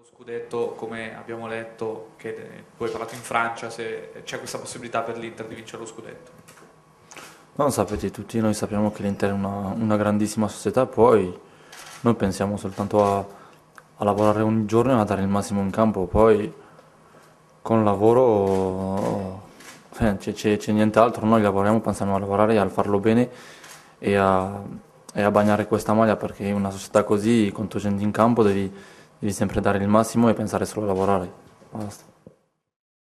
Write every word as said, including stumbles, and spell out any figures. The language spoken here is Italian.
scudetto, come abbiamo letto, che eh, tu hai parlato in Francia, se c'è questa possibilità per l'Inter di vincere lo scudetto. Non sapete, tutti noi sappiamo che l'Inter è una, una grandissima società, poi noi pensiamo soltanto a, a lavorare ogni giorno e a dare il massimo in campo, poi con lavoro eh, c'è, c'è- c'è nient'altro, noi lavoriamo, pensiamo a lavorare e a farlo bene e a, e a bagnare questa maglia perché in una società così, con tua gente in campo, devi, devi sempre dare il massimo e pensare solo a lavorare. Basta.